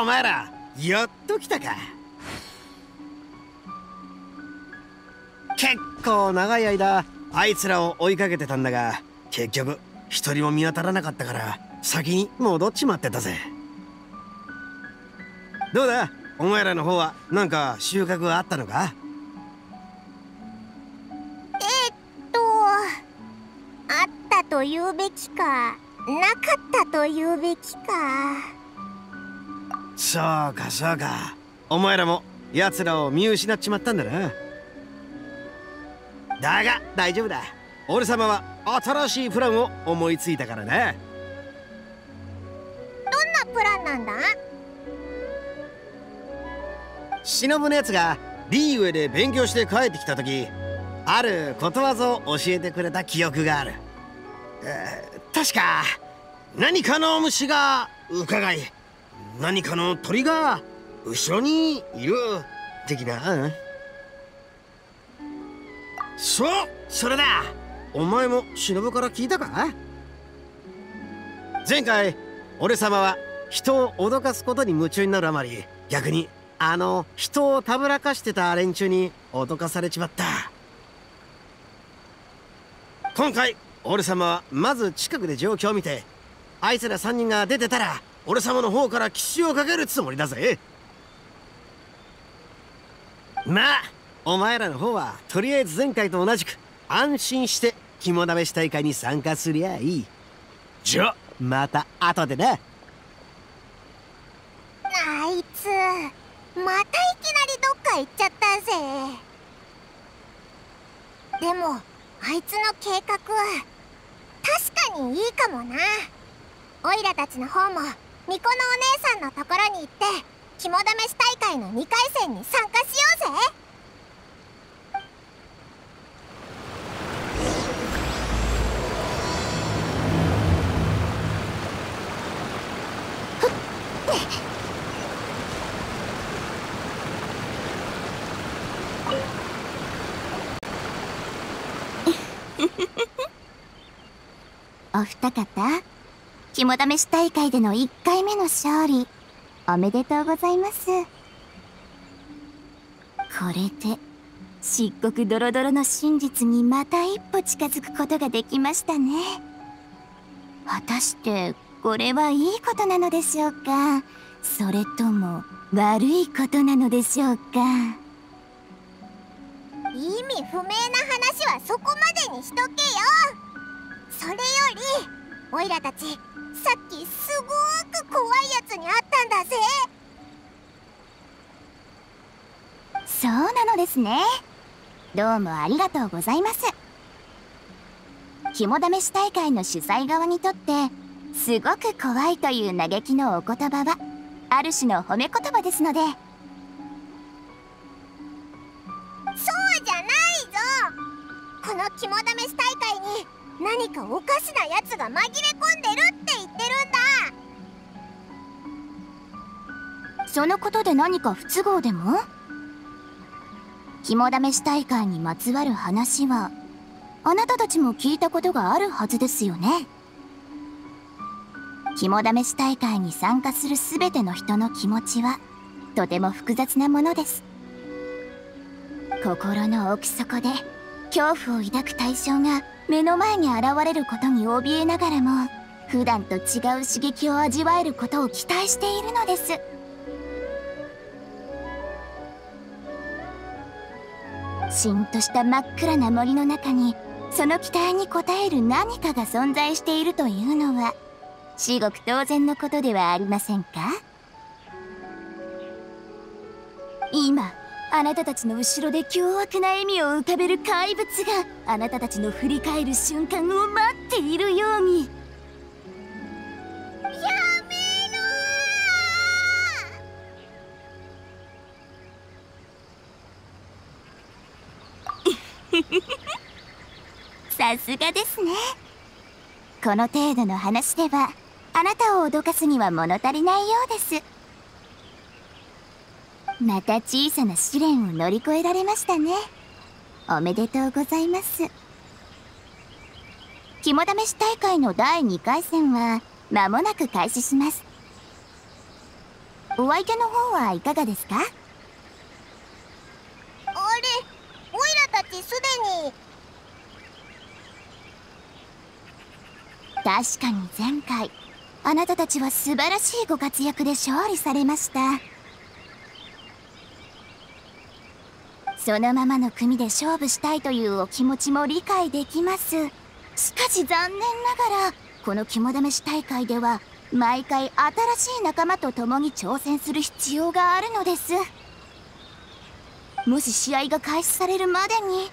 お前らやっと来たか。結構長い間あいつらを追いかけてたんだが、結局一人も見当たらなかったから先に戻っちまってたぜ。どうだお前らの方はなんか収穫はあったのか？ あったと言うべきか、なかったと言うべきか。 そうかそうか、お前らも奴らを見失っちまったんだな。だが大丈夫だ、俺様は新しいプランを思いついたからな。 どんなプランなんだ？ 忍のやつがリーウェイで勉強して帰ってきた時、あることわざを教えてくれた記憶がある。確か何かの虫が伺い、何かの鳥が後ろにいる的な、そう、それだ。お前も忍から聞いたか？前回俺様は人を脅かすことに夢中になるあまり、逆に人をたぶらかしてた連中に脅かされちまった。今回俺様はまず近くで状況を見て、あいつら3人が出てたら俺様の方から奇襲をかけるつもりだぜ。まあお前らの方はとりあえず前回と同じく安心して肝試し大会に参加すりゃいい。じゃまた後でな。 あいつまたいきなりどっか行っちゃったぜ。でもあいつの計画は確かにいいかもな。オイラたちの方も巫女のお姉さんのところに行って肝試し大会の2回戦に参加しようぜ。お二方、肝試し大会での1回目の勝利おめでとうございます。これで漆黒ドロドロの真実にまた一歩近づくことができましたね。果たしてこれはいいことなのでしょうか、それとも悪いことなのでしょうか。意味不明な話はそこまでにしとけよ。それよりオイラたちさっきすごーく怖いやつに会ったんだぜ。そうなのですね。どうもありがとうございます。肝試し大会の主催側にとってすごく怖いという嘆きのお言葉はある種の褒め言葉ですので。そうじゃないぞ。この肝試し大会に何かおかしなやつが紛れ込んでるって言ってるんだ。そのことで何か不都合でも？肝試し大会にまつわる話はあなたたちも聞いたことがあるはずですよね。肝試し大会に参加する全ての人の気持ちはとても複雑なものです。心の奥底で恐怖を抱く対象が目の前に現れることに怯えながらも普段と違う刺激を味わえることを期待しているのです。しんとした真っ暗な森の中にその期待に応える何かが存在しているというのは至極当然のことではありませんか？今あなたたちの後ろで凶悪な笑みを浮かべる怪物があなたたちの振り返る瞬間を待っているように。やめろさすがですね。この程度の話ではあなたを脅かすには物足りないようです。また小さな試練を乗り越えられましたね。おめでとうございます。肝試し大会の第2回戦は間もなく開始します。 お相手の方はいかがですか？ あれ、オイラたちすでに。 確かに前回あなたたちは素晴らしいご活躍で勝利されました。そのままの組で勝負したいというお気持ちも理解できます。しかし残念ながらこの肝試し大会では毎回新しい仲間と共に挑戦する必要があるのです。もし試合が開始されるまでに。 もう分か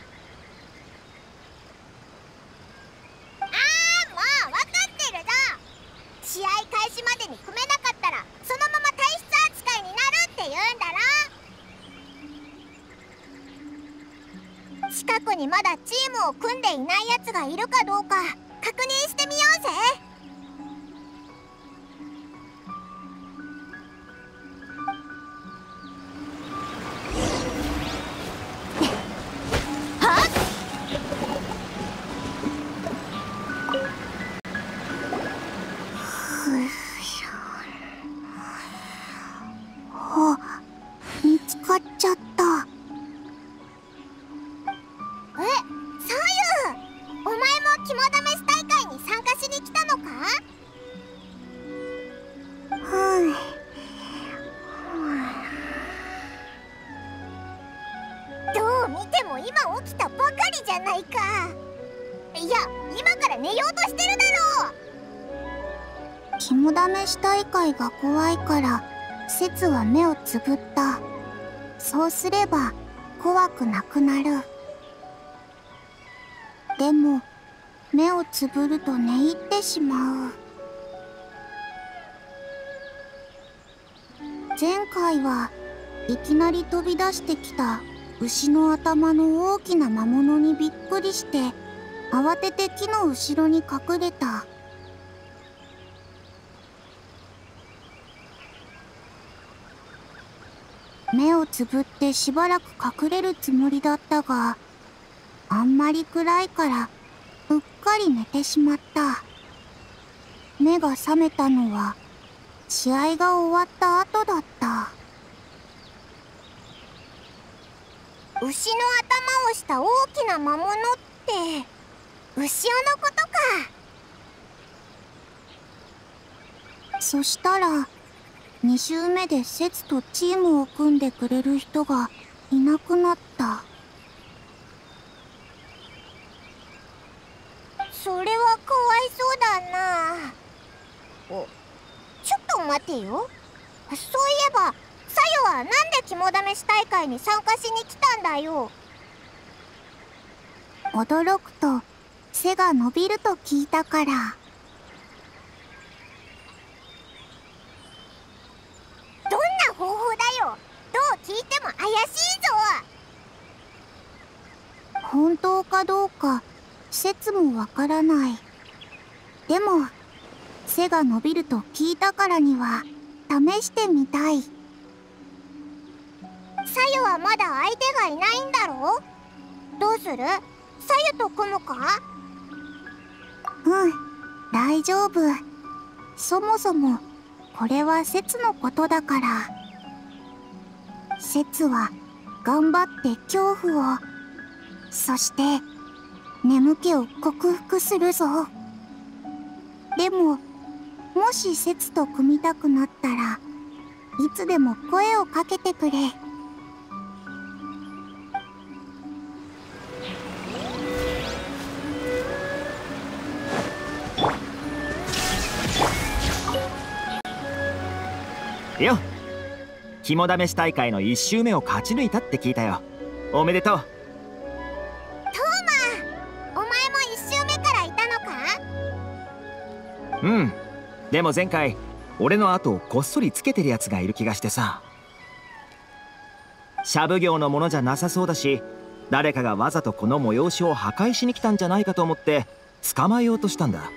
ってるぞ。試合開始までに組めなかったらそのまま体質扱いになるって言うんだろ。近くにまだチームを組んでいないやつがいるかどうか確認してみようぜ。見つかっちゃった。え、左右、お前も肝試し大会に参加しに来たのか？どう見ても今起きたばかりじゃないか。いや、今から寝ようとしてるだろう。肝試し大会が怖いからセツは目をつぶった。そうすれば怖くなくなる。でも目をつぶると寝入ってしまう。前回はいきなり飛び出してきた牛の頭の大きな魔物にびっくりして慌てて木の後ろに隠れた。目をつぶってしばらく隠れるつもりだったが、あんまり暗いからうっかり寝てしまった。目が覚めたのは試合が終わった後だった。牛の頭をした大きな魔物って牛尾のことか。そしたら2周目でセツとチームを組んでくれる人がいなくなった。それはかわいそうだな。ちょっと待てよ。そういえばサヨはなんで肝試し大会に参加しに来たんだよ。驚くと背が伸びると聞いたから。どんな方法だよ。どう聞いても怪しいぞ。本当かどうか説もわからない。でも背が伸びると聞いたからには試してみたい。サユはまだ相手がいないんだろう。どうする？サユと組むか？うん、大丈夫。そもそもこれはセツのことだから。セツは頑張って恐怖を、そして眠気を克服するぞ。でももしセツと組みたくなったらいつでも声をかけてくれ。 よっ、肝試し大会の1周目を勝ち抜いたって聞いたよ。おめでとう。トーマ、お前も1周目からいたのか？ うん、でも前回俺の後をこっそりつけてるやつがいる気がしてさ。シャブ業のものじゃなさそうだし、誰かがわざとこの催しを破壊しに来たんじゃないかと思って捕まえようとしたんだ。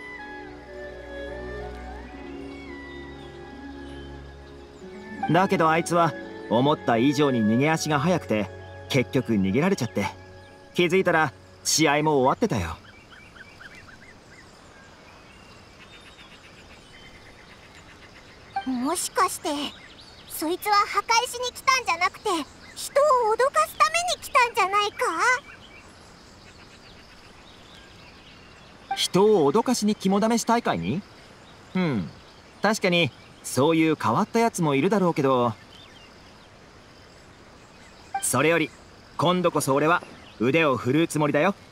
だけどあいつは思った以上に逃げ足が速くて結局逃げられちゃって、気づいたら試合も終わってたよ。 もしかしてそいつは破壊しに来たんじゃなくて人を脅かすために来たんじゃないか？ 人を脅かしに肝試し大会に？確かにそういう変わったやつもいるだろうけど、それより今度こそ俺は腕を振るうつもりだよ。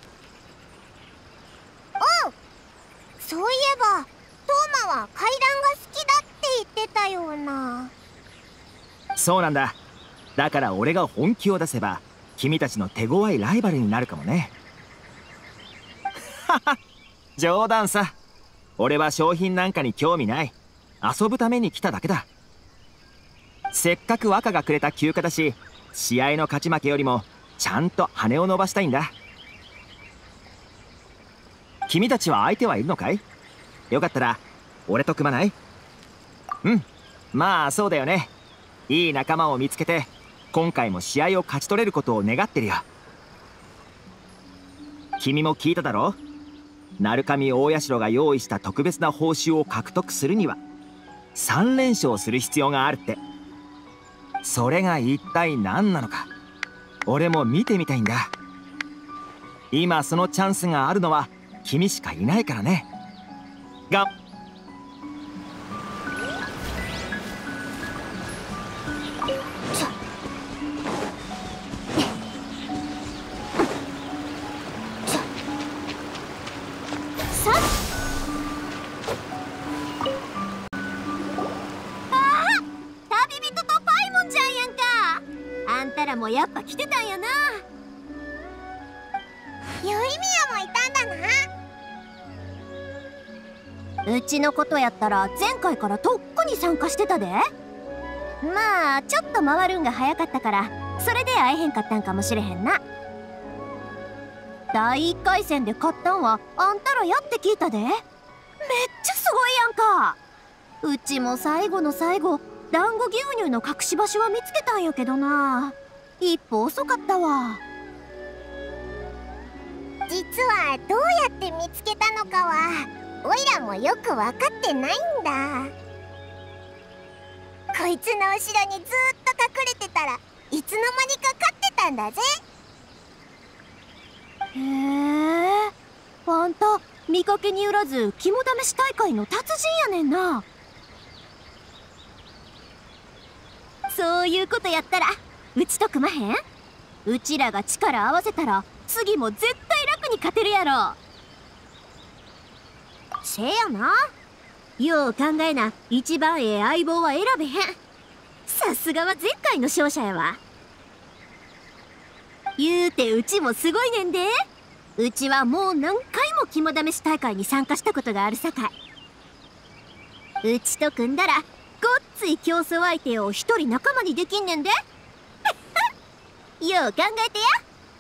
おう、そういえばトーマは階段が好きだって言ってたような。 そうなんだ。だから俺が本気を出せば君たちの手強いライバルになるかもね。冗談さ。俺は商品なんかに興味ない。遊ぶために来ただけだ。せっかく若がくれた休暇だし、試合の勝ち負けよりもちゃんと羽を伸ばしたいんだ。君たちは相手はいるのかい？よかったら俺と組まない？まあそうだよね。いい仲間を見つけて今回も試合を勝ち取れることを願ってるよ。君も聞いただろ？鳴神大社が用意した特別な報酬を獲得するには3連勝する必要があるって。それが一体何なのか俺も見てみたいんだ。今そのチャンスがあるのは君しかいないからね。 もやっぱ来てたんやな。ユイミヤもいたんだな。うちのことやったら前回からとっくに参加してたで。まあちょっと回るんが早かったからそれで会えへんかったんかもしれへんな。第1回戦で勝ったんはあんたらやって聞いたで。めっちゃすごいやんか。うちも最後の最後団子牛乳の隠し場所は見つけたんやけどな。一歩遅かったわ。実はどうやって見つけたのかはオイラもよく分かってないんだ。こいつの後ろにずーっと隠れてたらいつの間にか勝ってたんだぜ。へえ、あんた見かけによらず肝試し大会の達人やねんな。そういうことやったらうちと組まへん？うちらが力合わせたら次も絶対楽に勝てるやろ。せやな。よう考えな、一番ええ相棒は選べへん。さすがは前回の勝者やわ。言うてうちもすごいねんで。うちはもう何回も肝試し大会に参加したことがあるさかい。うちと組んだらごっつい競争相手を一人仲間にできんねんで。よう考えてや。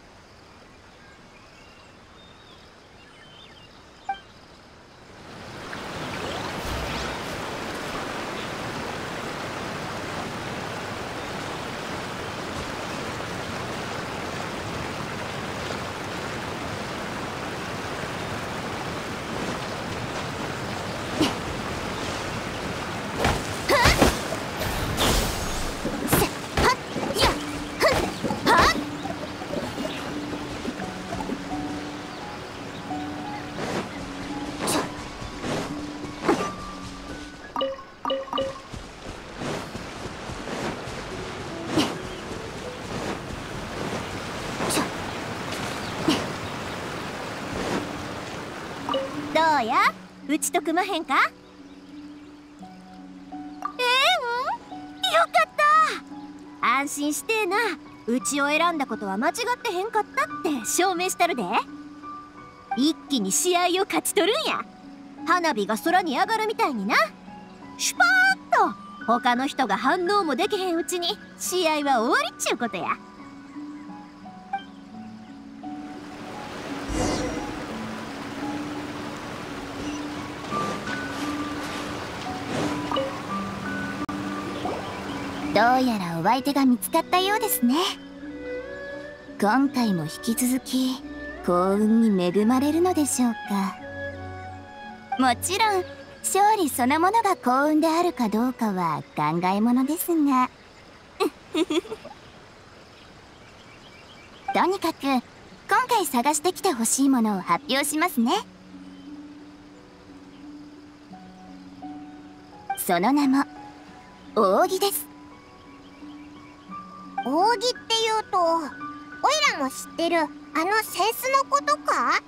どうや、うちと組まへんか？よかった。安心してえな。うちを選んだことは間違ってへんかったって証明したるで。一気に試合を勝ち取るんや。花火が空に上がるみたいにな。シュパーッと他の人が反応もできへんうちに試合は終わりっちゅうことや。 どうやらお相手が見つかったようですね。今回も引き続き幸運に恵まれるのでしょうか。もちろん勝利そのものが幸運であるかどうかは考えものですが。 とにかく今回探してきてほしいものを発表しますね。その名も扇です。 扇っていうと、おいらも知ってるあの扇子のことか？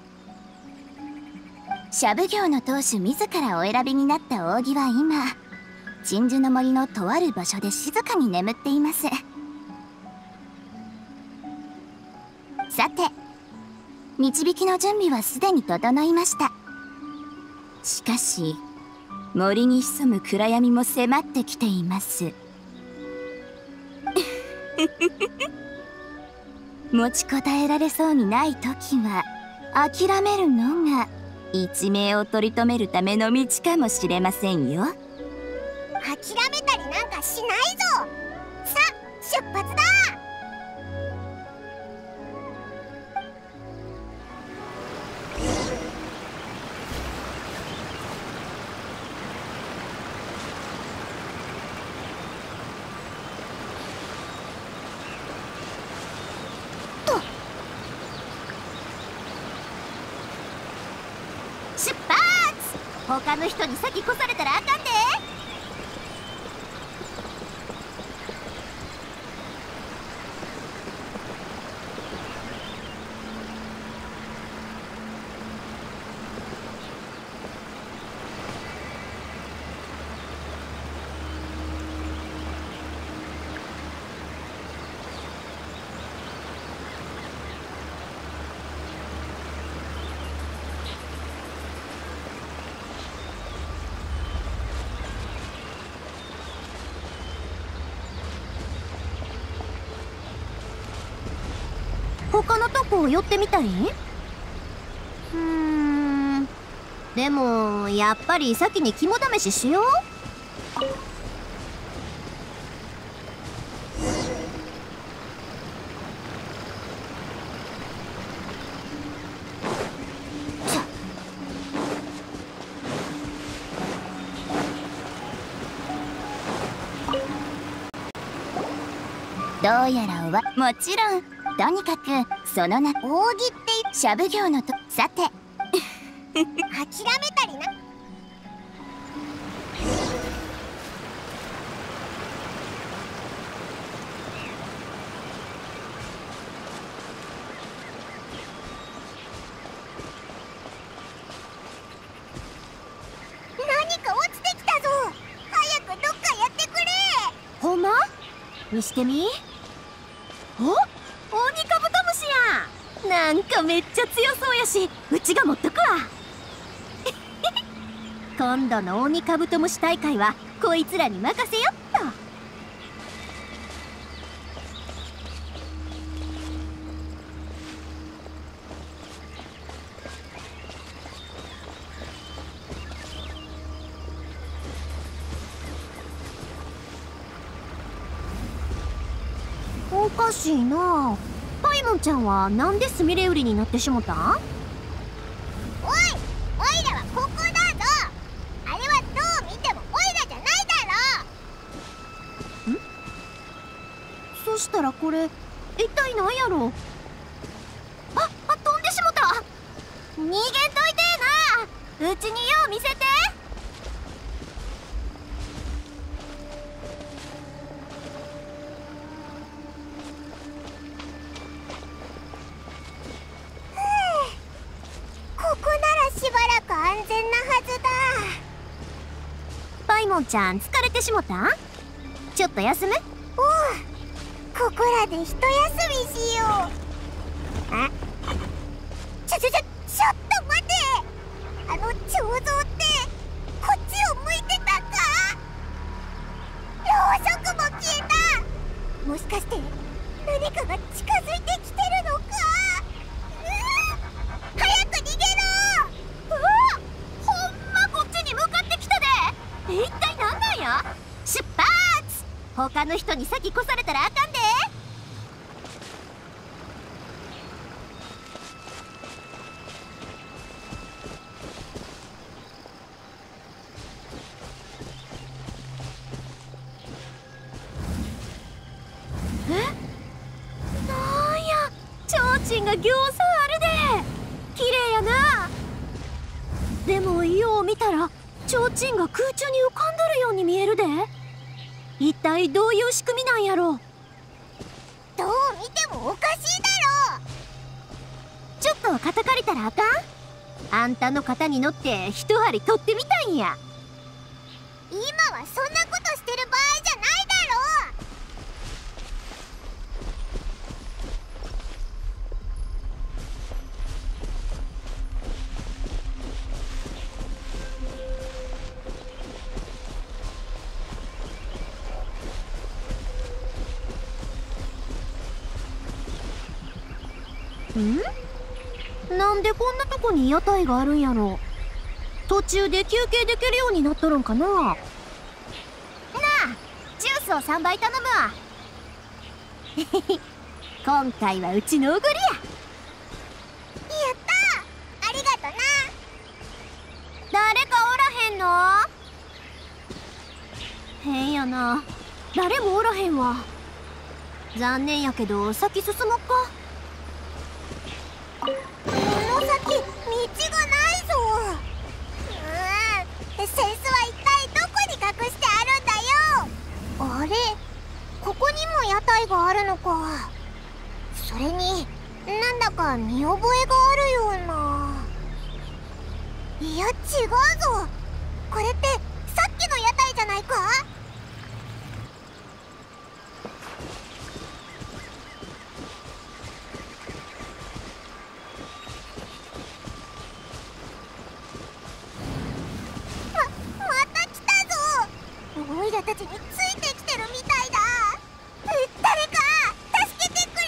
シャブ業の当主自らお選びになった扇は今、鎮守の森のとある場所で静かに眠っています。さて、導きの準備はすでに整いました。しかし森に潜む暗闇も迫ってきています。持ちこたえられそうにない時は諦めるのが一命を取り留めるための道かもしれませんよ。 諦めたりなんかしないぞ。さあ出発だ。 出発！他の人に先越されたらあかんで。 他のとこ寄ってみたり？でもやっぱり先に肝試ししよう。 どうやらもちろん、とにかくその名、 扇ってシャブ業のと、さて諦めたりな。何か落ちてきたぞ。早くどっかやってくれ。 ほんま？見してみ。お、オニカブトムシや。なんかめっちゃ強そうやし、うちが持っとくわ。 今度のオニカブトムシ大会はこいつらに任せよっと。おかしいな。パイモンちゃんはなんでスミレ売りになってしもたん？おい、おいらはここだぞ。あれはどう見てもおいらじゃないだろ。そしたらこれ一体なんやろ。飛んでしもた。逃げんといてえな。うちによう見せて。ここならしばらく安全なはずだ。パイモンちゃん疲れてしもたん？ちょっと休む？おう、ここらで一休みしよう。あ、ちょっと待て。あの彫像ってこっちを向いてたか？ろうそくも消えた。もしかして何かが近づいてきてるのか？早く逃げろ！うわ！ほんまこっちに向かってきたで。一体何なんや？出発！他の人に先越されたらあかんで。 がぎょうさんあるで。綺麗やな。でもよう見たら提灯が空中に浮かんどるように見えるで。一体どういう仕組みなんやろ。 どう見てもおかしいだろ。 ちょっと肩借りたらあかん？あんたの肩に乗って一針取ってみたいんや。 今はそんなことしてる場合じゃないだろ。 なんでこんなとこに屋台があるんやろ。途中で休憩できるようになっとるんかな。なあ、ジュースを3杯頼むわ。今回はうちのおごりや。 やったー、ありがとな。 誰かおらへんの？変やな、誰もおらへんわ。残念やけど先進もっか。 この先道がないぞ。センスは一体どこに隠してあるんだよ。あれ、ここにも屋台があるのか。それになんだか見覚えがあるような。いや違うぞ、これってさっきの屋台じゃないか。オイラたちについてきてるみたいだ。誰か助けてくれ。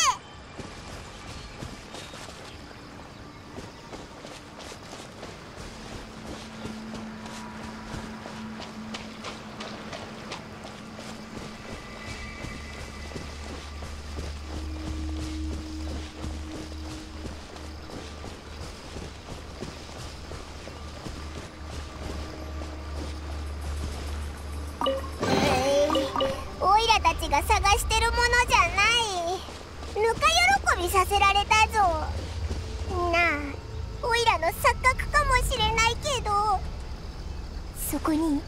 オイラたちが探してるものじゃない。ぬか喜びさせられたぞ。なあ、オイラの錯覚かもしれないけど、そこに変な影がない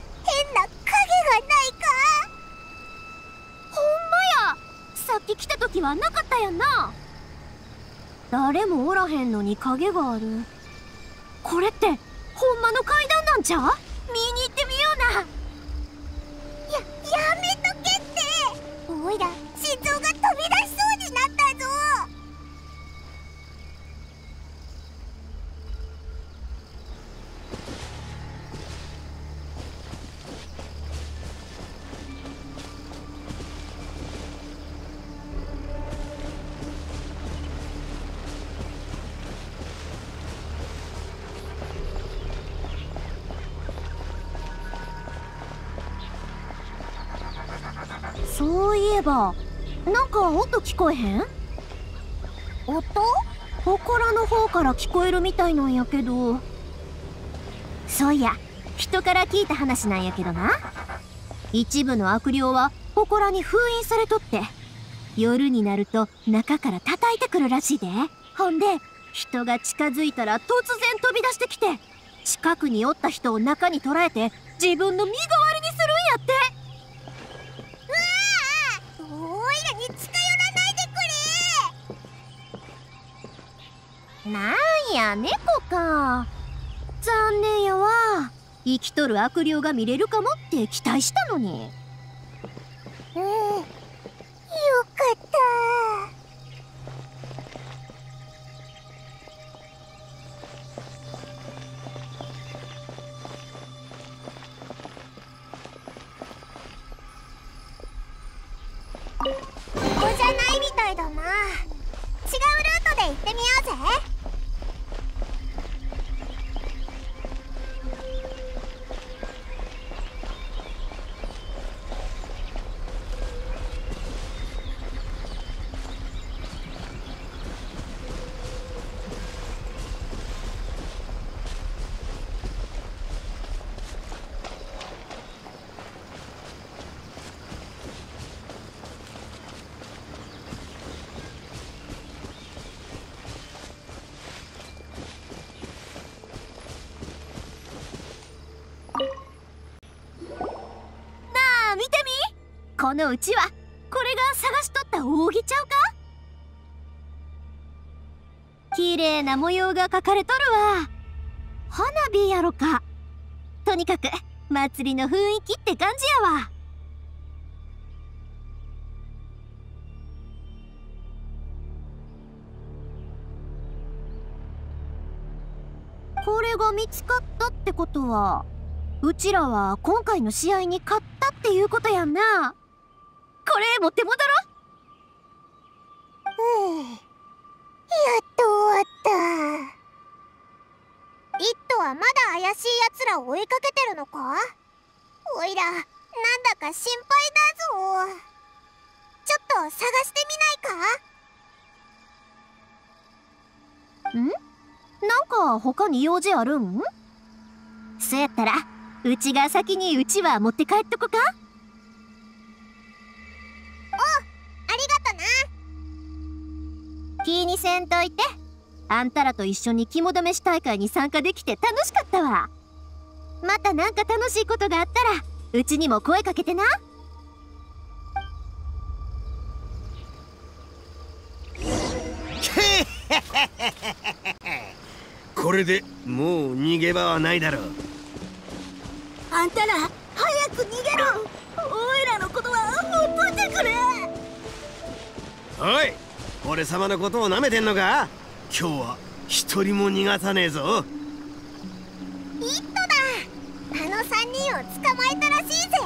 か。 ほんまや、さっき来た時はなかったやんな。誰もおらへんのに影がある。これってほんまの階段なんちゃう？見に行ってみような。 やめとけって。オイラ心臓が飛び出しそうになったぞ。 そういえばなんか音聞こえへん？ 音？ 祠の方から聞こえるみたいなんやけど。そういや、人から聞いた話なんやけどな、一部の悪霊は祠に封印されとって、夜になると中から叩いてくるらしいで。ほんで人が近づいたら突然飛び出してきて、近くにおった人を中に捕らえて自分の身代わりにするんやって。 オイラに近寄らないでくれ。 なんや、猫か。残念やわ。生きとる悪霊が見れるかもって期待したのに。 よかった。ここじゃないみたいだな。違うルートで行ってみようぜ。 このうちはこれが探しとった扇ちゃうか。綺麗な模様が描かれとるわ。花火やろか。とにかく祭りの雰囲気って感じやわ。これが見つかったってことは、うちらは今回の試合に勝ったっていうことやんな。これ持って戻ろやっと終わった。リットはまだ怪しいやつらを追いかけてるのか。おいらなんだか心配だぞ。ちょっと探してみないか。 なんか他に用事あるん？そやったらうちが先にうちわ持って帰っとこか。 ありがとな。 気にせんといて。あんたらと一緒に肝試し大会に参加できて楽しかったわ。またなんか楽しいことがあったらうちにも声かけてな。 これでもう逃げ場はないだろう。 あんたら早く逃げろ。おいらのことはほっといてくれ。 おい、俺様のことをなめてんのか。今日は一人も逃がさねえぞ。 リットだ。あの3人を捕まえたらしいぜ。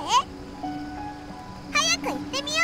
早く行ってみよ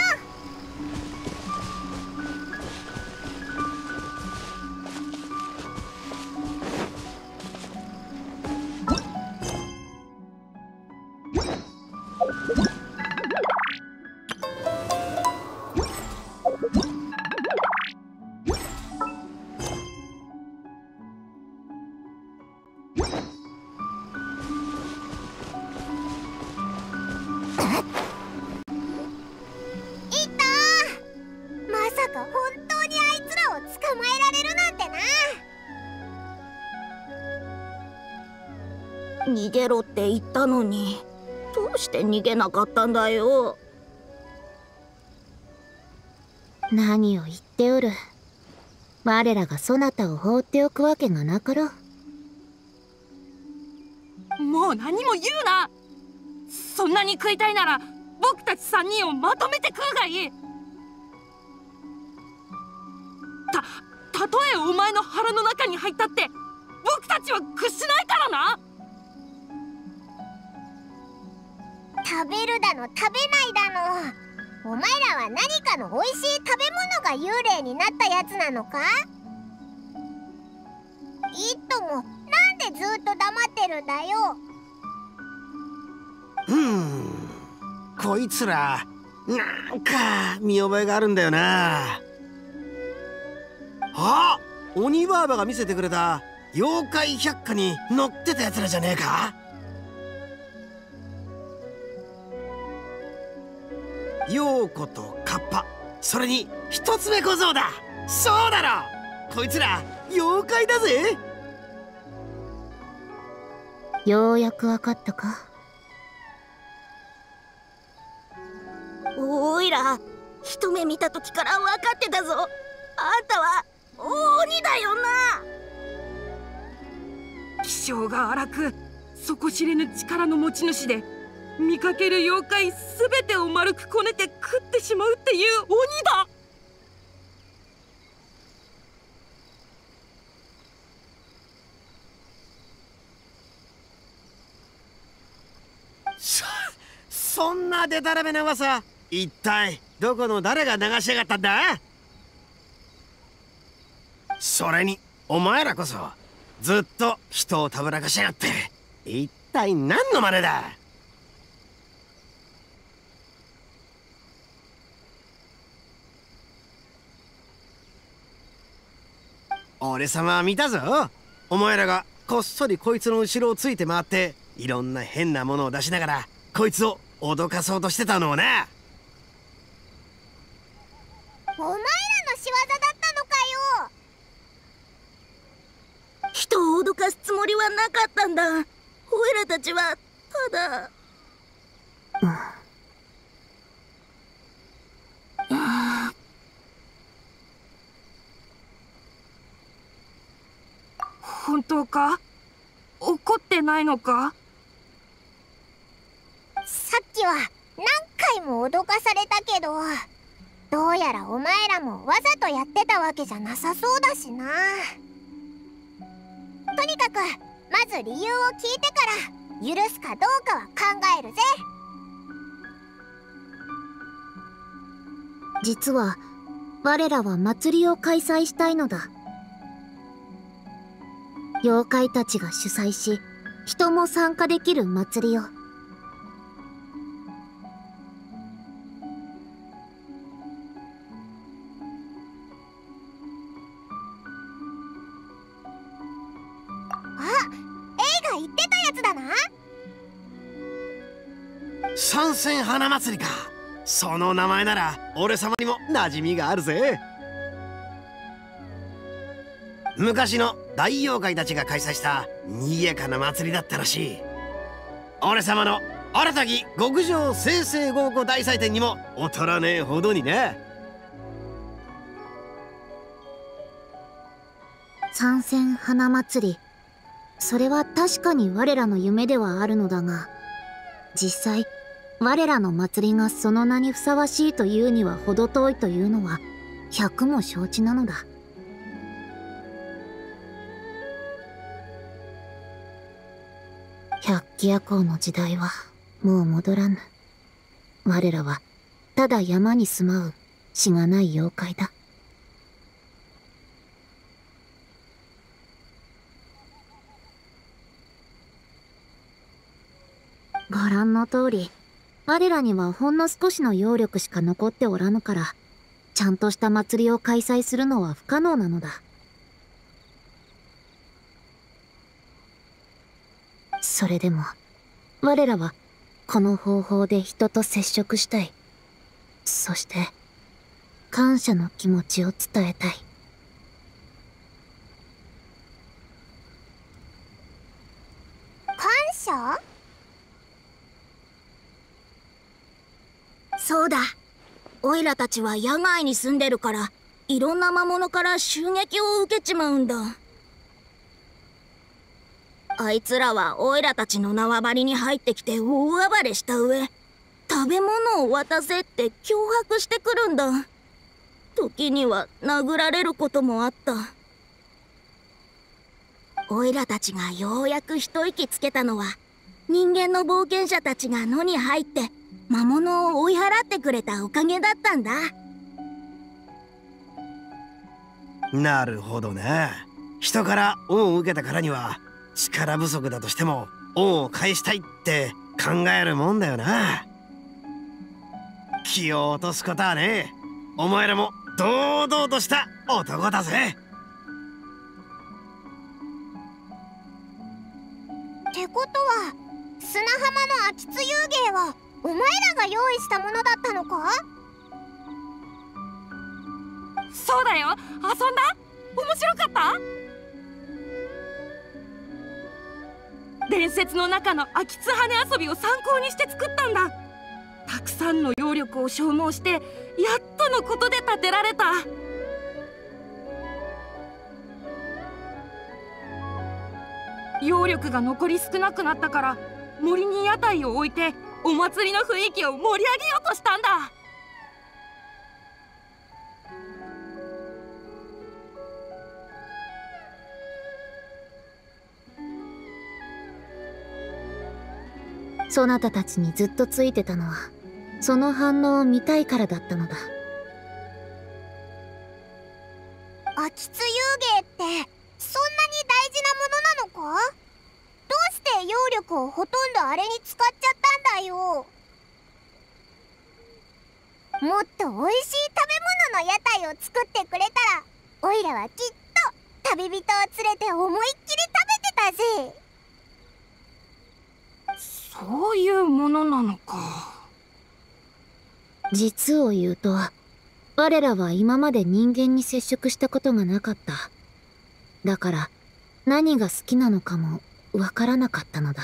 逃げろって言ったのに、どうして逃げなかったんだよ。 何を言っておる。我らがそなたを放っておくわけがなかろう。 もう何も言うな。そんなに食いたいなら僕たち3人をまとめて食うがいい。たとえお前の腹の中に入ったって僕たちは屈しないからな。 食べるだの食べないだの。お前らは何かの美味しい食べ物が幽霊になったやつなのか。イットもなんでずっと黙ってるんだよ。 こいつらなんか見覚えがあるんだよな。あ、鬼ばあばが見せてくれた妖怪百科に載ってたやつらじゃねえか。陽子とカッパ、それに一つ目小僧だ。そうだろ、こいつら妖怪だぜ。 ようやくわかったか。 おいら一目見た時から分かってたぞ。あんたは鬼だよな。 気性が荒く底知れぬ力の持ち主で、見かける妖怪すべてを丸くこねて食ってしまうっていう鬼だ。 そんなデタラメな噂、一体どこの誰が流しやがったんだ。それにお前らこそずっと人をたぶらかしやがって、一体何の真似だ。俺様は見たぞ。お前らがこっそりこいつの後ろをついて回っていろんな変なものを出しながらこいつを脅かそうとしてたのをな。 お前らの仕業だったのかよ。 人を脅かすつもりはなかったんだ。おいらたちはただ。 本当か？怒ってないのか？ さっきは何回も脅かされたけど、どうやらお前らもわざとやってたわけじゃなさそうだしな。とにかくまず理由を聞いてから許すかどうかは考えるぜ。 実は我らは祭りを開催したいのだ。妖怪たちが主催し、人も参加できる祭りを。 言ってたやつだな。 三千花祭りか。その名前なら俺様にも馴染みがあるぜ。昔の大妖怪たちが開催した賑やかな祭りだったらしい。俺様の新たき極上正々豪華大祭典にも劣らねえほどにね。 三千花祭り、それは確かに我らの夢ではあるのだが、実際我らの祭りがその名にふさわしいというには程遠いというのは百も承知なのだ。百鬼夜行の時代はもう戻らぬ。我らはただ山に住まうしがない妖怪だ。ご覧の通り、我らにはほんの少しの妖力しか残っておらぬから、ちゃんとした祭りを開催するのは不可能なのだ。それでも、我らはこの方法で人と接触したい。そして、感謝の気持ちを伝えたい。 感謝？ そうだ。オイラたちは野外に住んでるから、いろんな魔物から襲撃を受けちまうんだ。あいつらはオイラたちの縄張りに入ってきて大暴れした上、食べ物を渡せって脅迫してくるんだ。時には殴られることもあった。オイラたちがようやく一息つけたのは、人間の冒険者たちが野に入って魔物を追い払ってくれたおかげだったんだ。 なるほどね。人から恩を受けたからには力不足だとしても恩を返したいって考えるもんだよな。気を落とすことはねえ。お前らも堂々とした男だぜ。 ってことは砂浜の秋津遊芸はお前らが用意したものだったのか？ そうだよ。遊んだ？面白かった？伝説の中の秋津羽遊びを参考にして作ったんだ。たくさんの妖力を消耗してやっとのことで建てられた。妖力が残り少なくなったから森に屋台を置いてお祭りの雰囲気を盛り上げようとしたんだ。 そなたたちにずっとついてたのは、その反応を見たいからだったのだ。 秋津遊芸ってそんなに大事なものなのか？どうして妖力をほとんどあれに使っちゃったんだよ。もっと美味しい食べ物の屋台を作ってくれたら、おいらはきっと旅人を連れて思いっきり食べてたぜ。 そういうものなのか。 実を言うと、我らは今まで人間に接触したことがなかった。だから何が好きなのかもわからなかったのだ。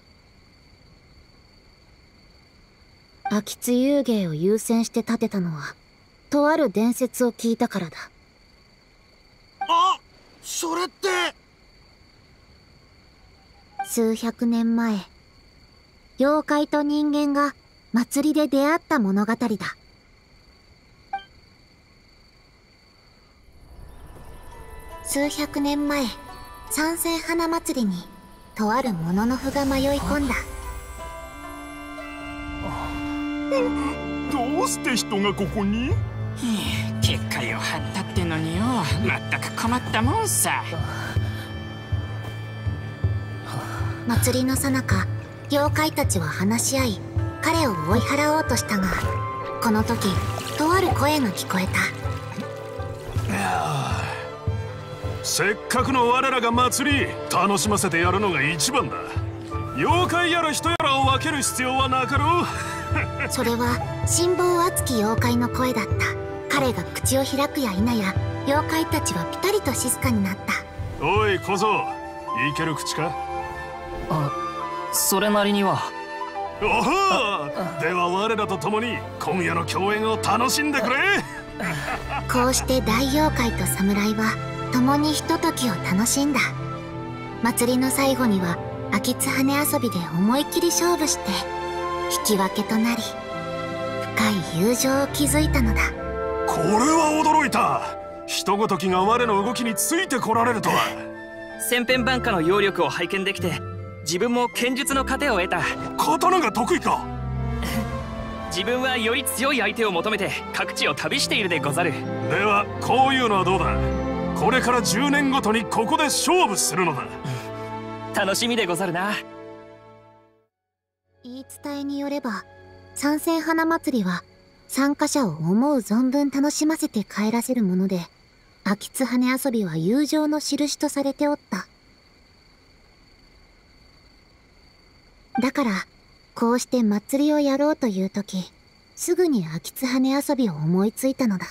秋津遊芸を優先して建てたのは、とある伝説を聞いたからだ。 あ、それって数百年前、妖怪と人間が祭りで出会った物語だ。数百年前、三千花祭りにとあるものの符が迷い込んだ。 どうして人がここに？ 結界を張ったってのによ、まったく困ったもんさ。 祭りの最中、妖怪たちは話し合い、彼を追い払おうとしたが、この時、とある声が聞こえた。 せっかくの我らが祭り、楽しませてやるのが一番だ。妖怪やら人やらを分ける必要はなかろう。 それは辛抱熱き妖怪の声だった。彼が口を開くや否や、妖怪たちはピタリと静かになった。 おい小僧、いける口か？ それなりには。 おほ、では我らと共に今夜の共演を楽しんでくれ。 こうして大妖怪と侍は共にひとときを楽しんだ。祭りの最後には秋津羽遊びで思いっきり勝負して引き分けとなり、深い友情を築いたのだ。 これは驚いた。人ごときが我の動きについてこられるとは。 千変万化の妖力を拝見できて、自分も剣術の糧を得た。 刀が得意か？ 自分はより強い相手を求めて各地を旅しているでござる。ではこういうのはどうだ？これから10年ごとにここで勝負するのだ。 楽しみでござるな。 言い伝えによれば、三千花祭りは参加者を思う存分楽しませて帰らせるもので、秋津羽遊びは友情の印とされておった。だからこうして祭りをやろうという時、すぐに秋津羽遊びを思いついたのだ。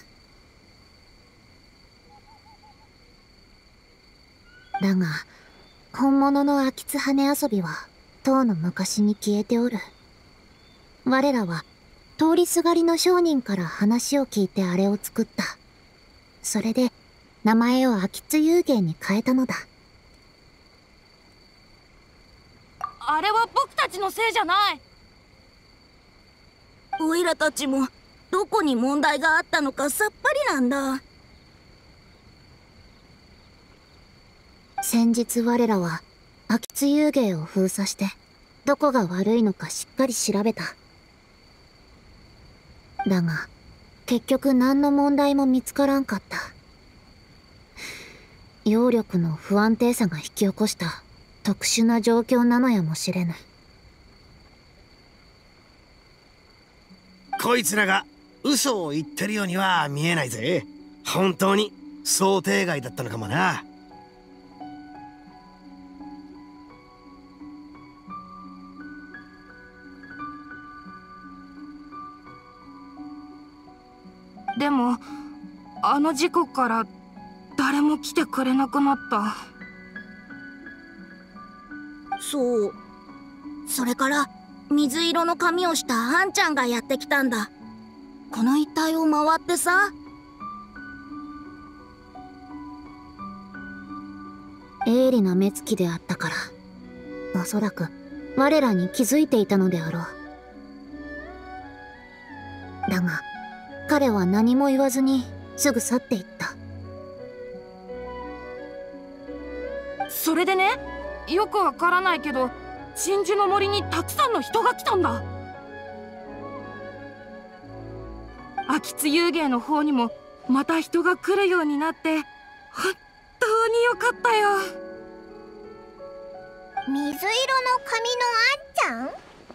だが本物の秋津羽遊びはとうの昔に消えておる。我らは通りすがりの商人から話を聞いてあれを作った。それで名前を秋津遊芸に変えたのだ。 あれは僕たちのせいじゃない。 おいらたちもどこに問題があったのかさっぱりなんだ。 先日我らは秋津遊芸を封鎖してどこが悪いのかしっかり調べた。だが結局何の問題も見つからんかった。妖力の不安定さが引き起こした特殊な状況なのやもしれぬ。 こいつらが嘘を言ってるようには見えないぜ。本当に想定外だったのかもな。 でもあの事故から誰も来てくれなくなった。 そう。それから水色の髪をしたあんちゃんがやってきたんだ。この一帯を回ってさ。 鋭利な目つきであったから、おそらく我らに気づいていたのであろう。だが彼は何も言わずにすぐ去っていった。 それでね、よくわからないけど真珠の森にたくさんの人が来たんだ。秋津遊芸の方にもまた人が来るようになって本当によかったよ。 水色の髪のあんちゃん？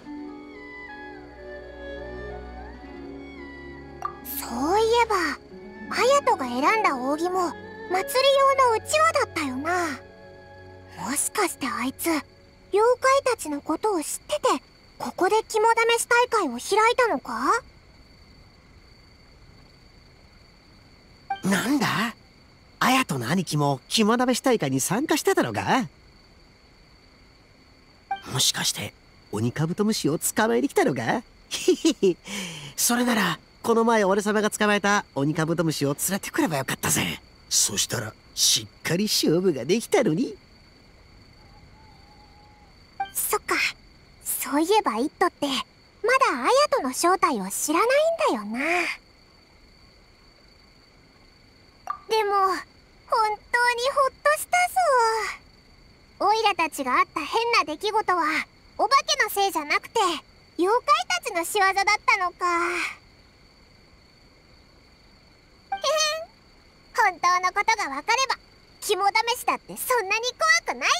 そういえば隼人が選んだ扇も祭り用のうちわだったよな。もしかしてあいつ妖怪たちのことを知っててここで肝試し大会を開いたのか？ なんだ、綾人の兄貴も肝試し大会に参加してたのか？もしかして鬼カブトムシを捕まえに来たのか？ひひひ。それならこの前俺様が捕まえた鬼カブトムシを連れてくればよかったぜ。そしたらしっかり勝負ができたのに。 そっか。そういえばイットってまだアヤトの正体を知らないんだよな。でも本当にほっとしたぞ。オイラたちがあった変な出来事はお化けのせいじゃなくて妖怪たちの仕業だったのか。本当のことがわかれば肝試しだってそんなに怖くない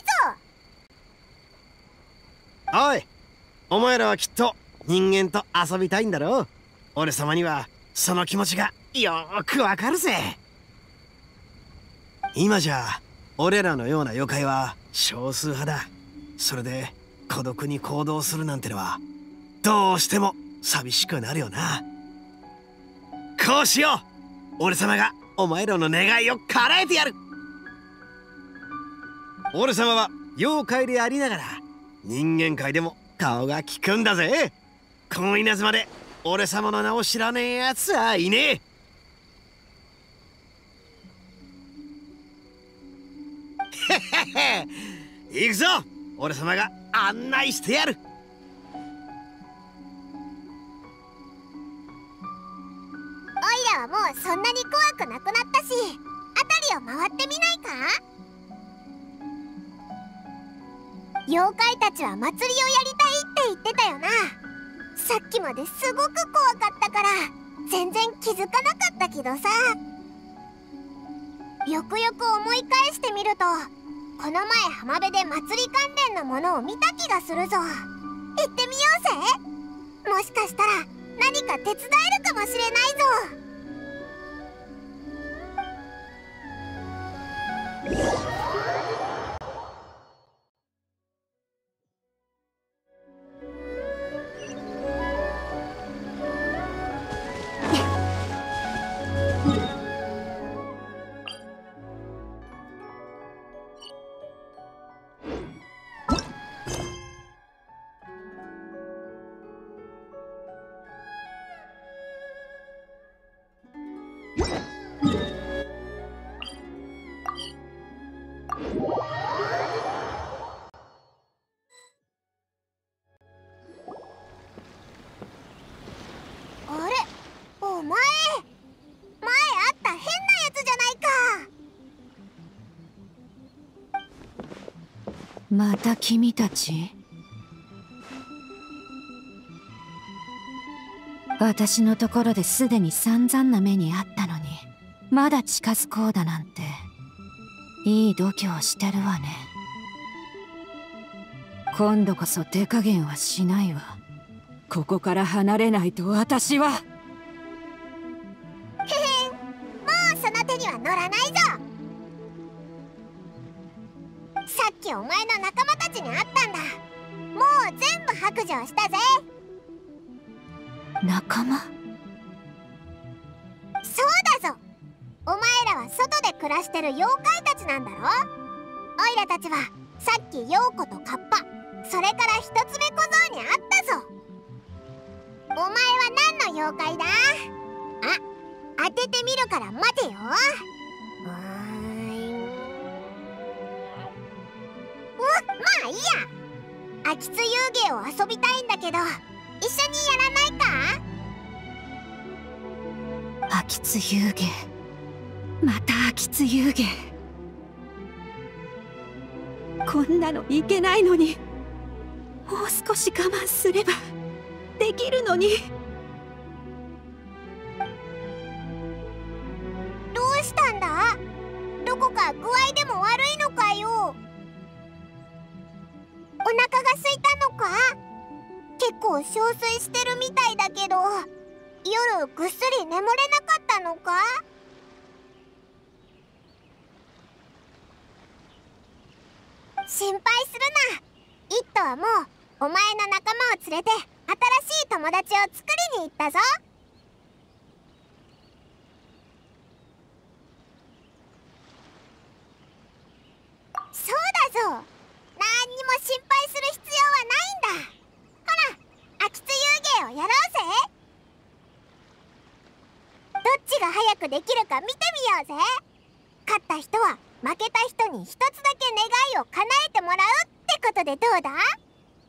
ぞ。 おい、お前らはきっと人間と遊びたいんだろう。俺様にはその気持ちがよーくわかるぜ。今じゃ俺らのような妖怪は少数派だ。それで孤独に行動するなんてのはどうしても寂しくなるよな。こうしよう。俺様がお前らの願いを叶えてやる。俺様は妖怪でありながら人間界でも顔が利くんだぜ。この稲妻で俺様の名を知らねえやつはいねえ。行くぞ。俺様が案内してやる。 オイラはもうそんなに怖くなくなったし、辺りを回ってみないか。妖怪たちは祭りをやりたいって言ってたよな。さっきまですごく怖かったから全然気づかなかったけどさ。よくよく思い返してみると、この前浜辺で祭り関連のものを見た気がするぞ。行ってみようぜ。もしかしたら何か手伝えるかもしれないぞ。あれ、お前、前会った変なやつじゃないか。 また君たち？私のところですでに散々な目にあったのに、まだ近づこうだなんていい度胸してるわね。今度こそ手加減はしないわ。ここから離れないと私は。 へへん、もうその手には乗らないぞ。さっきお前の仲間たちに会ったんだ。もう全部白状したぜ。 仲間？ そうだぞ。お前らは外で暮らしてる妖怪たちなんだろ。オイラたちはさっきヨウコとカッパ、それから一つ目小僧に会ったぞ。お前は何の妖怪だ？あ、当ててみるから待てよ。まあいいや。秋津遊芸を遊びたいんだけど、一緒にやらないか？ 秋津遊芸。また秋津遊芸。こんなのいけないのに。もう少し我慢すればできるのに。 どうしたんだ？どこか具合でも悪いのかよ。お腹が空いたのか？結構憔悴してるみたいだけど、夜ぐっすり眠れなかったのか？心配するな。イットはもうお前の仲間を連れて新しい友達を作りに行ったぞ。そうだぞ。何にも心配する必要はないんだ。ほら、秋津遊芸をやろうぜ。どっちが早くできるか見てみようぜ。勝った人は負けた人に一つだけ願いを叶えてもらうってことでどうだ？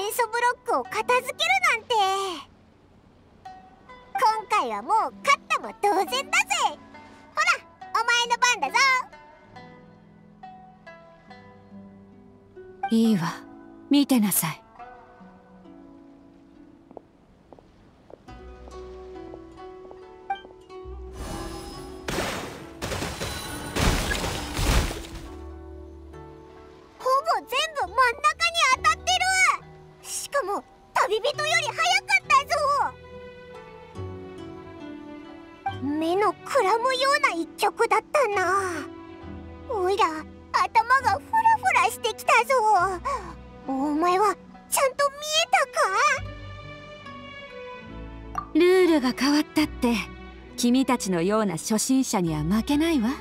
伝書ブロックを片付けるなんて。今回はもう勝ったも同然だぜ。ほら、お前の番だぞ。 いいわ、見てなさい。 ほぼ全部真ん中に当たってる。しかも旅人より早かったぞ。目のくらむような一曲だったな。おいら頭がフラフラしてきたぞ。お前はちゃんと見えたか？ ルールが変わったって君たちのような初心者には負けないわ。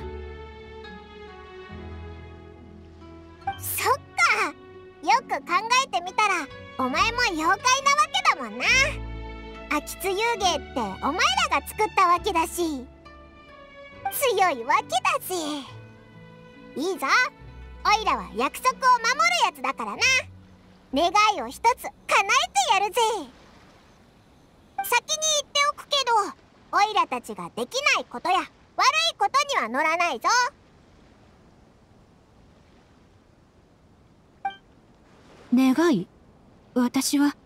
そっか、よく考えてみたらお前も妖怪なわけだもんな。秋津遊芸ってお前らが作ったわけだし、強いわけだし。いいぞ、おいらは約束を守るやつだからな。願いを一つ叶えてやるぜ。先に言っておくけど、おいらたちができないことや悪いことには乗らないぞ。 願い？私は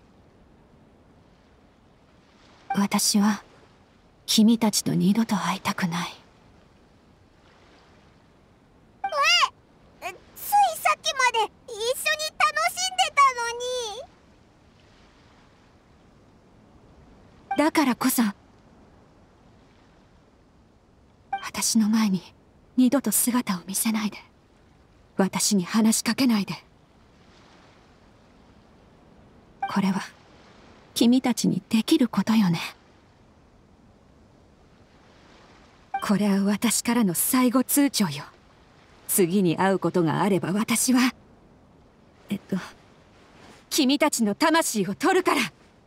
君たちと二度と会いたくない。 ついさっきまで一緒に楽しんでたのに。 だからこそ私の前に二度と姿を見せないで。私に話しかけないで。これは君たちにできることよね。これは私からの最後通牒よ。次に会うことがあれば私は君たちの魂を取るから。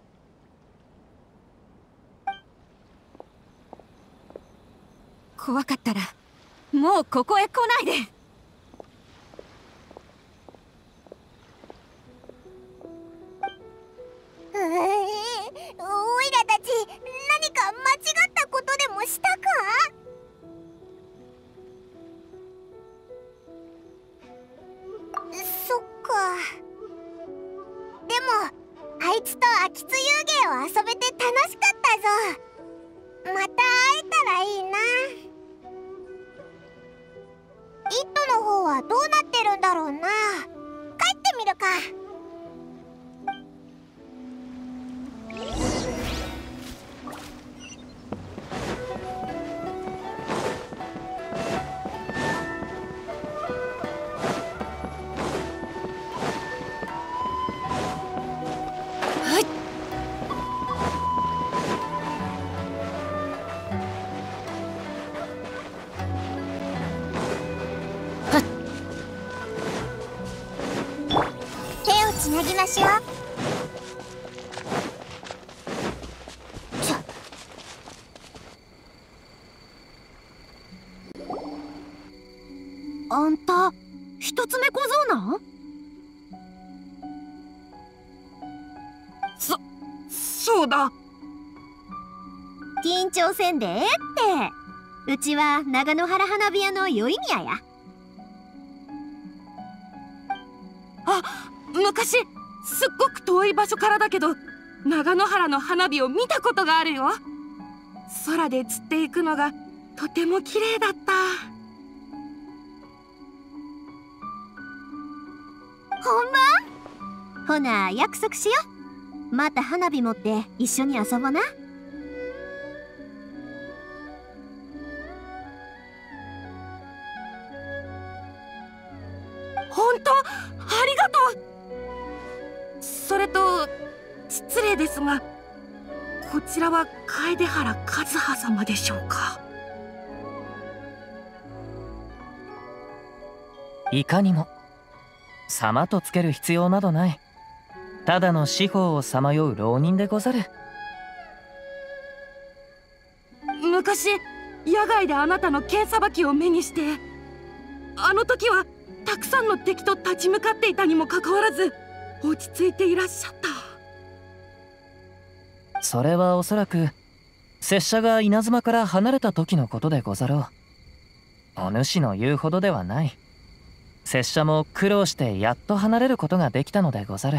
怖かったらもうここへ来ないで。 おいらたち何か間違ったことでもしたか？そっか。でもあいつと秋津遊芸を遊べて楽しかったぞ。また会えたらいいな。イットの方はどうなってるんだろうな。帰ってみるか。つなぎましょう。 あんた一つ目小僧なん？ そうだ。 緊張せんでええって。うちは長野原花火屋の宵宮や。 昔すっごく遠い場所からだけど長野原の花火を見たことがあるよ。空で散っていくのがとても綺麗だった。 本番？ほな約束しよう。また花火持って一緒に遊ぼな。 本当？ありがとう。それと失礼ですが、こちらは楓原和葉様でしょうか？ いかにも。様とつける必要などない。ただの四方をさまよう浪人でござる。 昔野外であなたの剣さばきを目にして、あの時はたくさんの敵と立ち向かっていたにもかかわらず落ち着いていらっしゃった。 それはおそらく拙者が稲妻から離れた時のことでござろう。お主の言うほどではない。拙者も苦労してやっと離れることができたのでござる。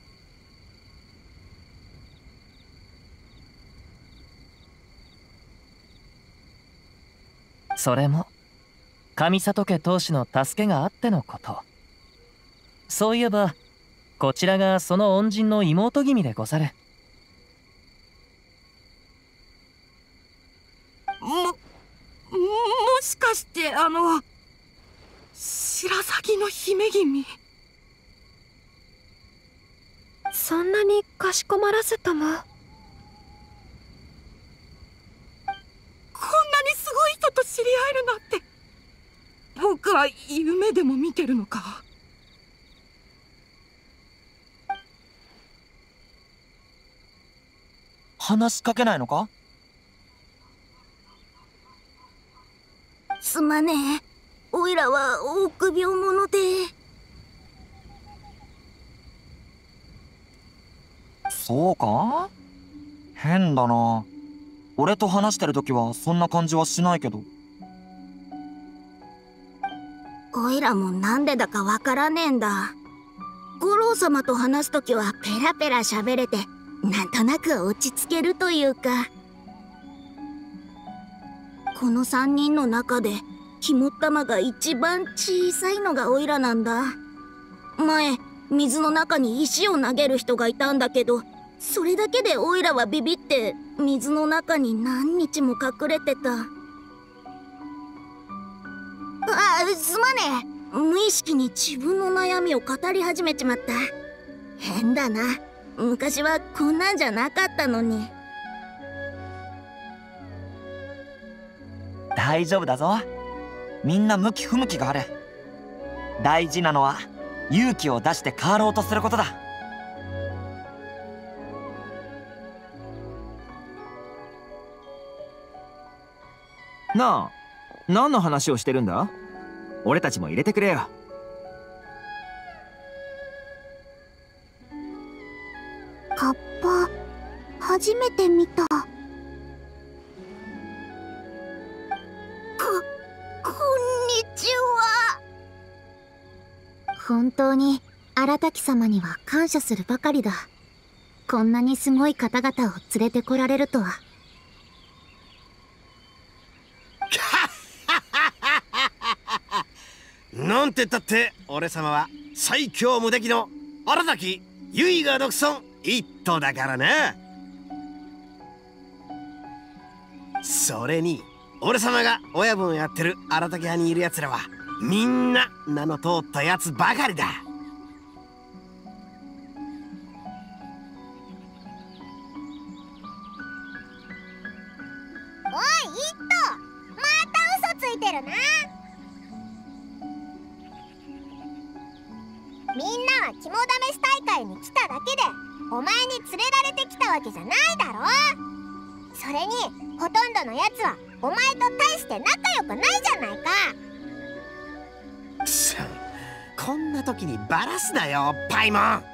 それも上里家当主の助けがあってのこと。そういえばこちらがその恩人の妹君でござる。 もしかして白鷺の姫君。 そんなにかしこまらせたも。こんなにすごい人と知り合えるなんて。僕は夢でも見てるのか。 話しかけないのか？ すまねえ、おいらは臆病者で。 そうか？変だな。俺と話してる時はそんな感じはしないけど。 おいらもなんでだかわからねえんだ。五郎様と話す時はペラペラ喋れて、なんとなく落ち着けるというか。この3人の中で肝っ玉が一番小さいのがオイラなんだ。前水の中に石を投げる人がいたんだけど、それだけでオイラはビビって水の中に何日も隠れてた。すまねえ、無意識に自分の悩みを語り始めちまった。変だな、昔はこんなんじゃなかったのに。 大丈夫だぞ。みんな向き不向きがある。大事なのは勇気を出して変わろうとすることだ。なあ、何の話をしてるんだ？俺たちも入れてくれよ。 カッパ、初めて見た。 こんにちは。 本当に荒滝様には感謝するばかりだ。こんなにすごい方々を連れてこられるとは。 なんてったって俺様は最強無敵の荒滝結が独尊一頭だからな。それに俺様が親分やってる荒滝派にいるやつらはみんな名の通ったやつばかりだ。 おい、一頭、また嘘ついてるな。みんなは肝試し大会に来ただけでお前に連れられてきたわけじゃないだろ。それにほとんどのやつはお前と大して仲良くないじゃないか。 くそ、こんな時にバラすなよパイモン。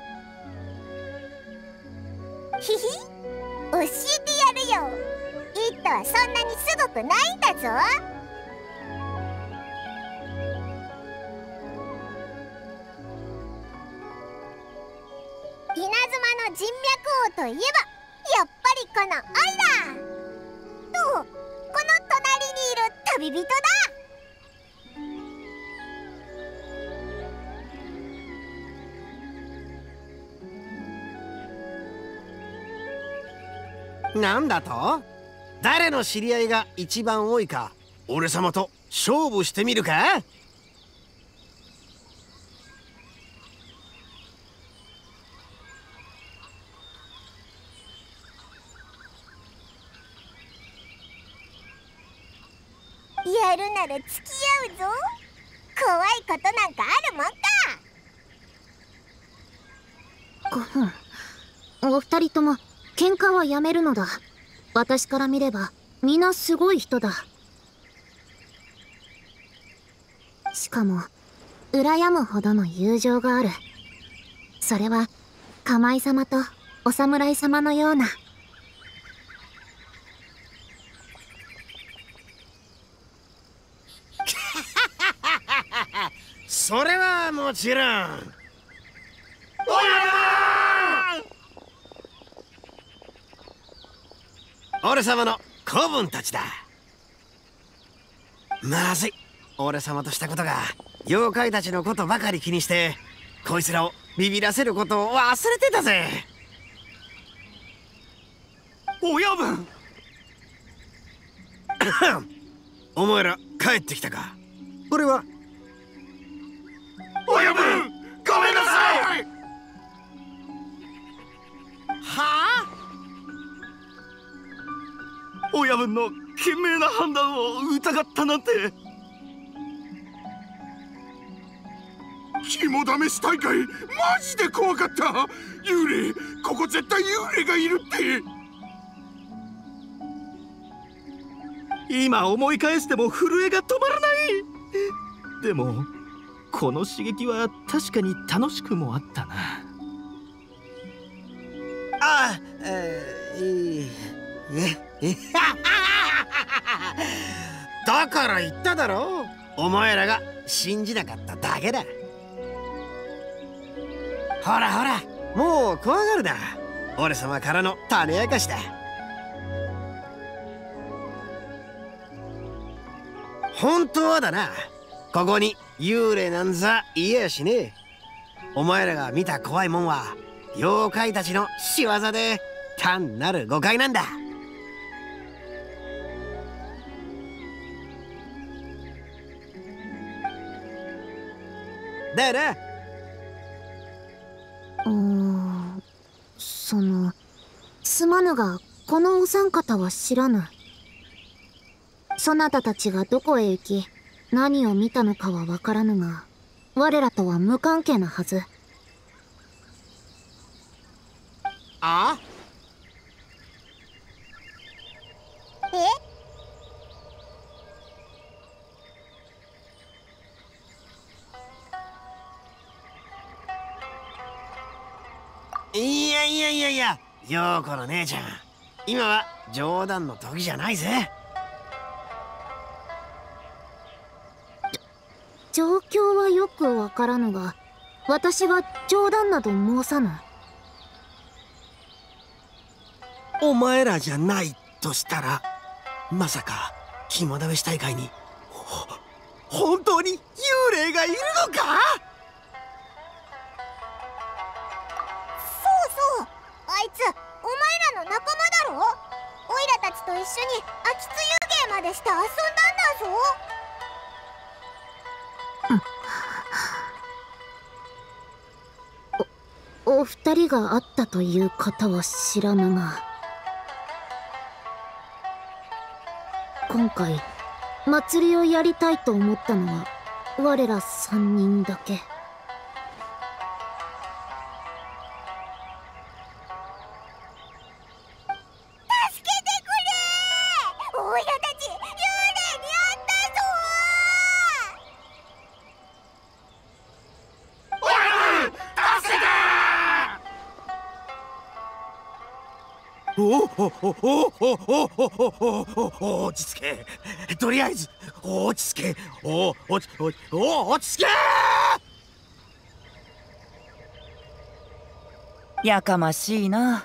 ひひ、教えてやるよ。イットはそんなにすごくないんだぞ。稲妻の人脈王といえばやっぱりこのオイラと、この隣にいる旅人だ。 なんだと？誰の知り合いが一番多いか俺様と勝負してみるか？ やるなら付き合うぞ。怖いことなんかあるもんか。お二人とも喧嘩はやめるのだ。私から見れば皆すごい人だ。しかも羨むほどの友情がある。それは玉井様とお侍様のような。 それはもちろん。俺様の子分たちだ。まずい、俺様としたことが妖怪たちのことばかり気にしてこいつらをビビらせることを忘れてたぜ。 親分お前ら帰ってきたか。俺は親分ごめんなさい。 はあ、 親分の賢明な判断を疑ったなんて。 肝試し大会マジで怖かった。幽霊、ここ絶対幽霊がいるって。 今思い返しても震えが止まらない。でもこの刺激は確かに楽しくもあったな。 ああ、だから言っただろう。お前らが信じなかっただけだ。ほらほら、もう怖がるな。俺様からの種明かしだ。本当はだな、ここに幽霊なんざいやしねえ。お前らが見た怖いもんは妖怪たちの仕業で単なる誤解なんだ。だよな。 すまぬがこのお三方は知らぬ。そなたたちがどこへ行き何を見たのかはわからぬが、我らとは無関係なはず。 あ？いやいやいやいや、陽子の姉ちゃん、今は冗談の時じゃないぜ。 状況はよくわからぬが、私は冗談など申さぬ。 お前らじゃないとしたら、まさか肝試し大会に本当に幽霊がいるのか？ そうそう、あいつお前らの仲間だろ。オイラたちと一緒に秋津湯芸までして遊んだんだぞ。 お二人が会ったという方は知らぬが、今回祭りをやりたいと思ったのは我ら3人だけ。 助けてくれー。オイラたち幽霊に会ったぞー。 親分助けてー。落ち着け。とりあえず落ち着け。落ち着け。 やかましいな。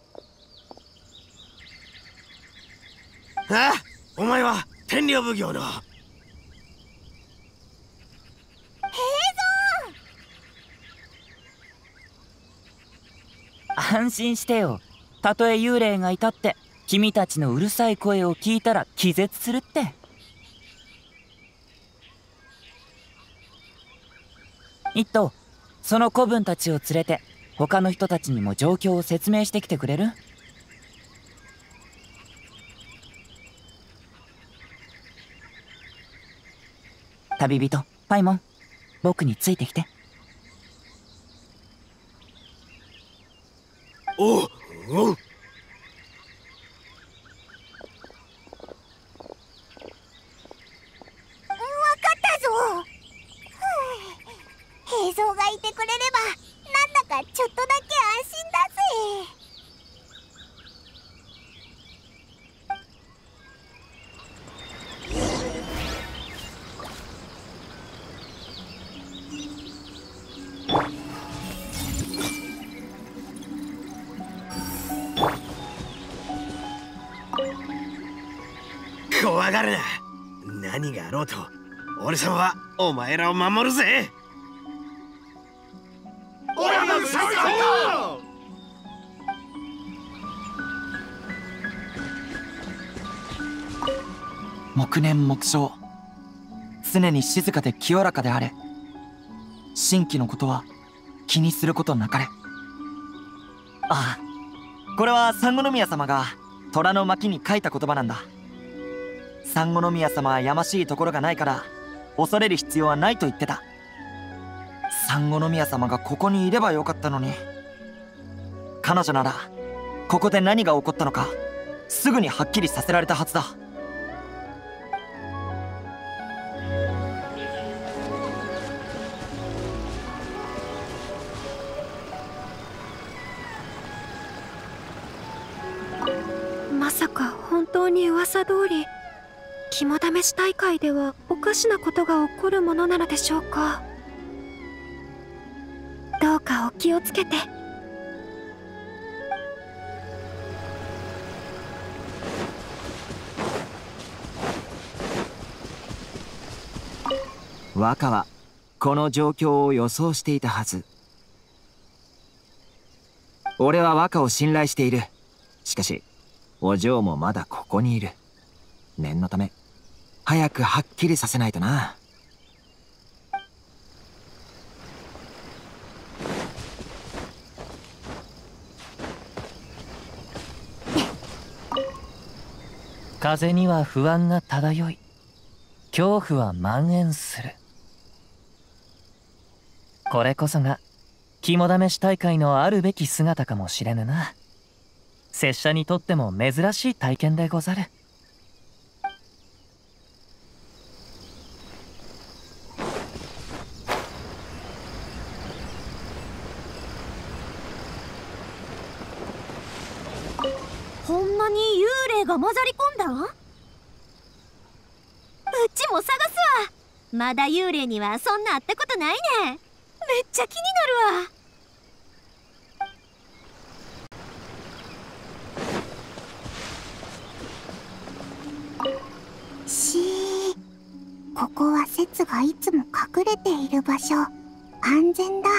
あ、お前は天領奉行の平安心してよ。たとえ幽霊がいたって君たちのうるさい声を聞いたら気絶するって。一頭、その子分たちを連れて他の人たちにも状況を説明してきてくれる？旅人パイモン、僕についてきて。 おう。分かったぞ。平蔵がいてくれればなんだからちょっとだけ安心だぜ。 怖がるな。何があろうと俺様はお前らを守るぜ。 黙念黙想、常に静かで清らかであれ。神器のことは気にすることなかれ。ああ、これは三五宮様が虎の巻に書いた言葉なんだ。三五宮様はやましいところがないから恐れる必要はないと言ってた。三五宮様がここにいればよかったのに。彼女ならここで何が起こったのかすぐにはっきりさせられたはずだ。 まさか本当に噂通り肝試し大会ではおかしなことが起こるものなのでしょうか。どうかお気をつけて。 若はこの状況を予想していたはず。俺は若を信頼している。しかしお嬢もまだここにいる。念のため早くはっきりさせないとな。 風には不安が漂い、恐怖は蔓延する。これこそが肝試し大会のあるべき姿かもしれぬな。拙者にとっても珍しい体験でござる。 ほんまに幽霊が混ざり込んだん？うちも探すわ。まだ幽霊にはそんな会ったことないねん。めっちゃ気になるわ。 ここはセツがいつも隠れている場所。安全だ。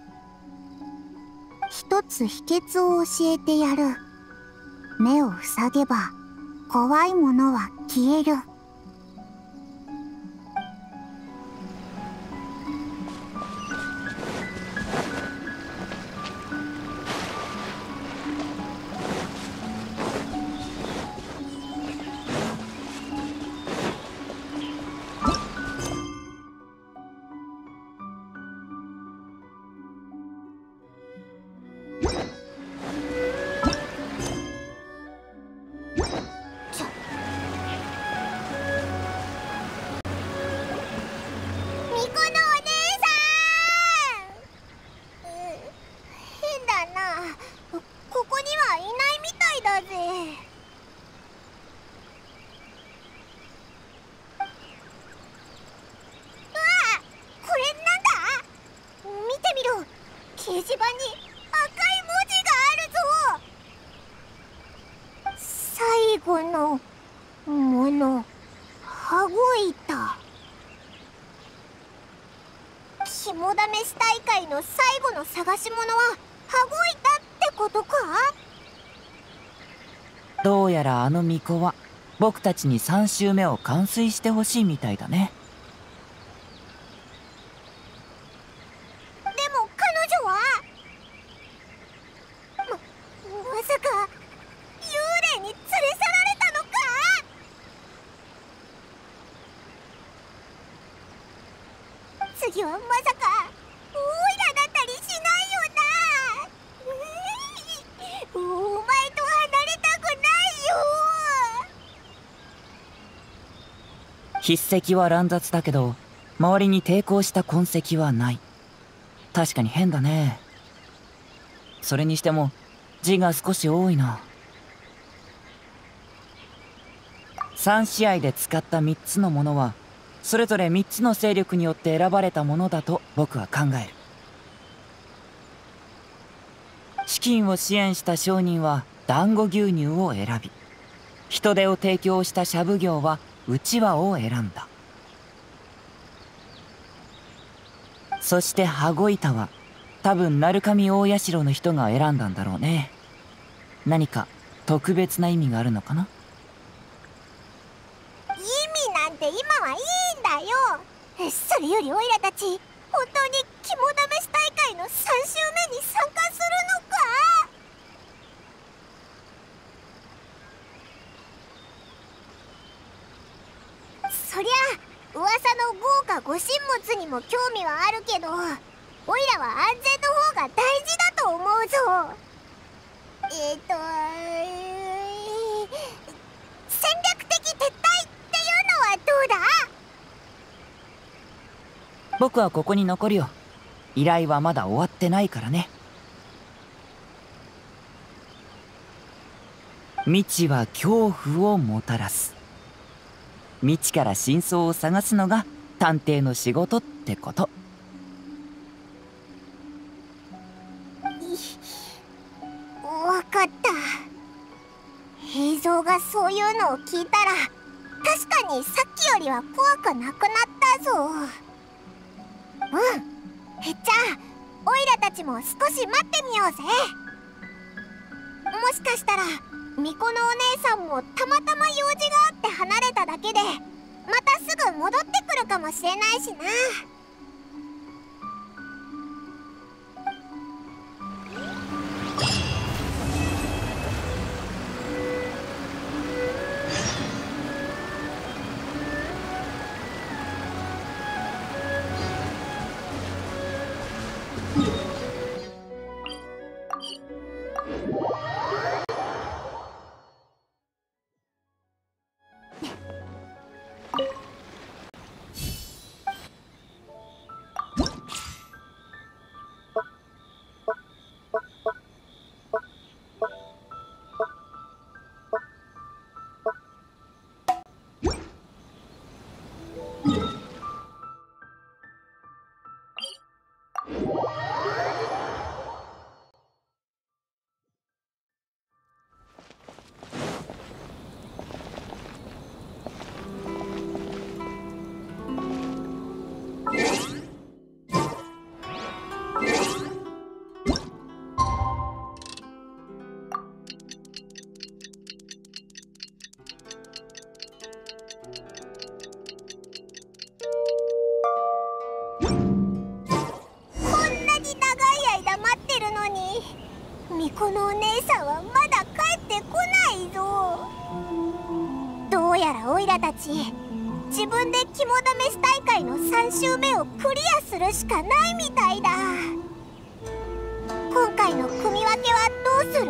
一つ秘訣を教えてやる。目を塞げば怖いものは消える。掲示板に赤い文字があるぞ。最後のもの、羽子板。肝試し大会の最後の探し物は羽子板ってことか？ どうやらあの巫女は僕たちに3周目を完遂してほしいみたいだね。 まさか幽霊に連れ去られたのか？次はまさかオイラだったりしないよな。お前と離れたくないよ。 筆跡は乱雑だけど周りに抵抗した痕跡はない。確かに変だね。 それにしても字が少し多いな。3試合で使った3つのものはそれぞれ3つの勢力によって選ばれたものだと僕は考える。資金を支援した商人は団子牛乳を選び、人手を提供したシャブ業はうちわを選んだ。そして羽子板は多分鳴神大社の人が選んだんだろうね。何か特別な意味があるのかな。 意味なんて今はいいんだよ。それよりオイラたち本当に肝試し大会の3週目に参加するのか。そりゃ噂の豪華御神物にも興味はあるけど、オイラは安全の方が大事だと思うぞ。戦略的撤退っていうのはどうだ？ 僕はここに残るよ。依頼はまだ終わってないからね。未知は恐怖をもたらす。未知から真相を探すのが探偵の仕事ってこと。 わかった。映像がそういうのを聞いたら確かにさっきよりは怖くなくなったぞ。じゃあオイラたちも少し待ってみようぜ。もしかしたら巫女のお姉さんもたまたま用事があって離れただけでまたすぐ戻ってくるかもしれないしな。このお姉さんはまだ帰ってこないぞ。どうやらオイラたち自分で肝試し大会の3週目をクリアするしかないみたいだ。今回の組み分けはどうする？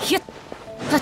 ひゅっはっ。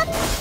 っ